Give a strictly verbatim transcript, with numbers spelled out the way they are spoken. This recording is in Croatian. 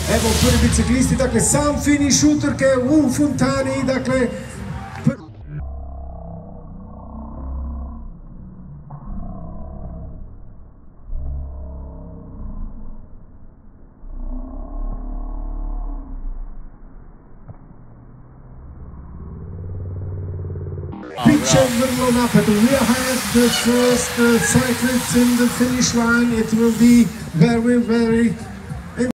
Evo prvi biciklisti, dakle sam finiš utrke u Fontani, dakle picture vrlo napeto. We have the first uh, cyclists in the finish line. It will be very, very